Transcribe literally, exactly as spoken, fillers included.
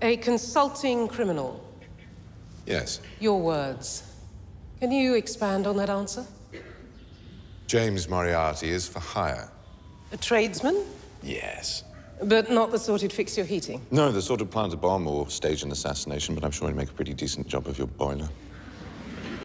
A consulting criminal. Yes. Your words. Can you expand on that answer? James Moriarty is for hire. A tradesman? Yes. But not the sort who'd fix your heating? No, the sort of plant a bomb or stage an assassination, but I'm sure he'd make a pretty decent job of your boiler.